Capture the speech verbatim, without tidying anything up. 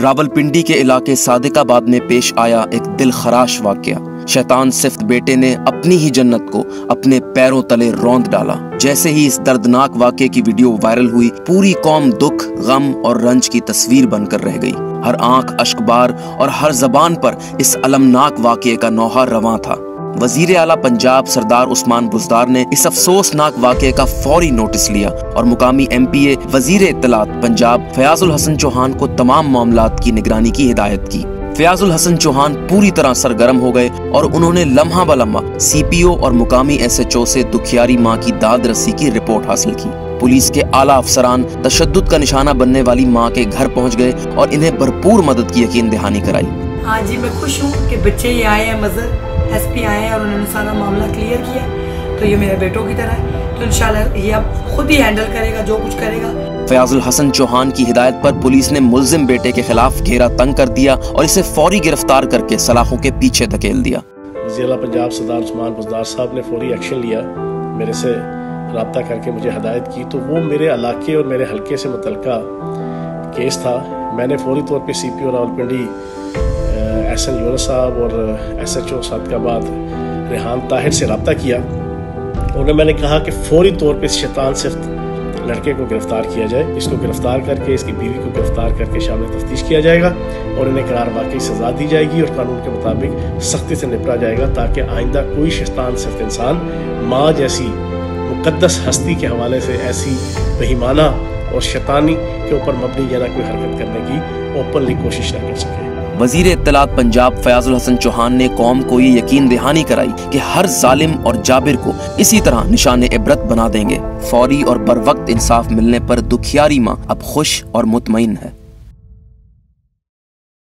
रावलपिंडी के इलाके सादिकाबाद में पेश आया एक दिल खराश वाकया। शैतान सिफ्त बेटे ने अपनी ही जन्नत को अपने पैरों तले रौंद डाला। जैसे ही इस दर्दनाक वाकये की वीडियो वायरल हुई, पूरी कौम दुख, गम और रंज की तस्वीर बनकर रह गई। हर आंख अश्कबार और हर जबान पर इस अलमनाक वाकये का नौहा रवां था। वजीर आला पंजाब सरदार उस्मान बुज़दार ने इस अफसोसनाक वाकये का फौरी नोटिस लिया और मुकामी एम पी ए वजीर इत्तलात पंजाब फयाजुल हसन चौहान को तमाम मामलात की निगरानी की हिदायत की। फयाजुल हसन चौहान पूरी तरह सरगर्म हो गए और उन्होंने लम्हा ब लम्हा सी पी ओ और मुकामी एस एच ओ से दुखियारी माँ की दाद रसी की रिपोर्ट हासिल की। पुलिस के आला अफसरान तशद्दुद का निशाना बनने वाली माँ के घर पहुँच गए और इन्हें भरपूर मदद की यकीन दहानी कराई। हाँ जी, मैं खुश हूँ कि बच्चे ये आए हैं, मज़र एस पी आए हैं और उन्होंने सारा मामला क्लियर किया। तो ये मेरे बेटों की तरह है, तो इंशाल्लाह ये अब खुद ही हैंडल करेगा, जो कुछ करेगा। फयाजुल हसन चौहान की हिदायत पर पुलिस ने मुल्जिम बेटे के खिलाफ घेरा तंग कर दिया और इसे फौरी गिरफ्तार करके सलाखों के पीछे धकेल दिया। जिला पंजाब सरदार उस्मान बुज़दार साहब ने फौरी एक्शन लिया, मेरे से रब्ता करके मुझे हिदायत की। तो वो मेरे इलाके और मेरे हल्के से मुतल्लिका केस था। मैंने फौरी तौर पर C P O Rawalpindi S N Yunus साहब और S H O Sadiqabad Rehan Tahir से रब्ता किया। उन्हें मैंने कहा कि फौरी तौर पे शैतान सिफ्त लड़के को गिरफ्तार किया जाए। इसको गिरफ्तार करके इसकी बीवी को गिरफ्तार करके शामिल तफ्तीश किया जाएगा और इन्हें करार वाकई सजा दी जाएगी और कानून के मुताबिक सख्ती से निपटा जाएगा, ताकि आइंदा कोई शैतान सिफ्त इंसान माँ जैसी मुकद्दस हस्ती के हवाले से ऐसी बेईमाना और शैतानी के ऊपर मबनी या ना कोई हरकत करने की ओपनली कोशिश न कर सके। वजीर इत्तलात पंजाब फयाजुल हसन चौहान ने कौम को ये यकीन दहानी कराई कि हर जालिम और जाबिर को इसी तरह निशाने इबरत बना देंगे। फौरी और बर वक्त इंसाफ मिलने पर दुखियारी माँ अब खुश और मुतमईन है।